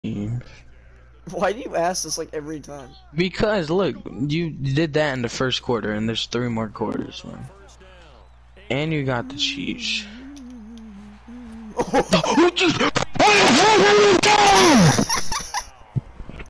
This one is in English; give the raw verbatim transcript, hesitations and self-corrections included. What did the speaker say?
Why do you ask this like every time? Because look, you did that in the first quarter, and there's three more quarters, man. And you got the Chiefs.